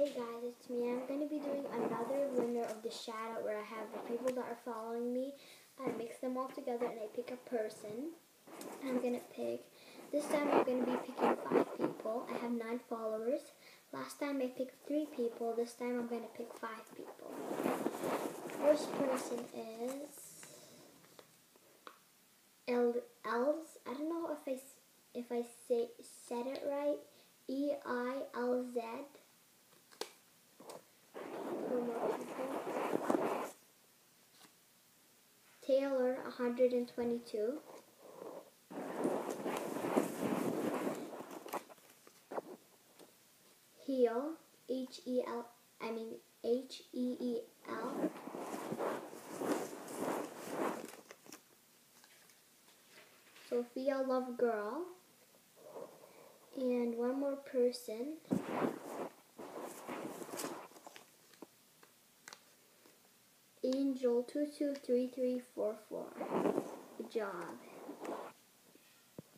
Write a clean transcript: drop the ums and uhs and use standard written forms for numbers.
Hey guys, it's me. I'm going to be doing another winner of the shout out where I have the people that are following me. I mix them all together and I pick a person. I'm going to pick, this time I'm going to be picking 5 people. I have 9 followers. Last time I picked 3 people. This time I'm going to pick 5 people. First person is Els. I don't know if I said it right. EILZ. Taylor 122. Heel H-E-E-L. Sophia Love Girl. And one more person. Angel 223344. Good job.